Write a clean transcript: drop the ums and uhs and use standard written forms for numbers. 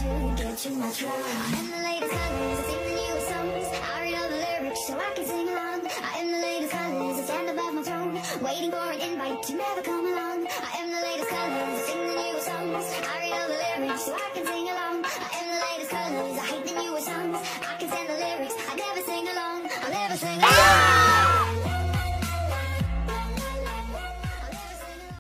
to get too much wrong. I am the latest colors, I sing the newest songs. I read all the lyrics so I can sing along. I am the latest colors, I stand above my throne, waiting for an invite to never come along. I am the latest colors, I sing the newest songs. I read all the lyrics so I can sing along. I am the latest colors, I hate the newest songs. I can stand the lyrics, I never sing along. I'll never sing along.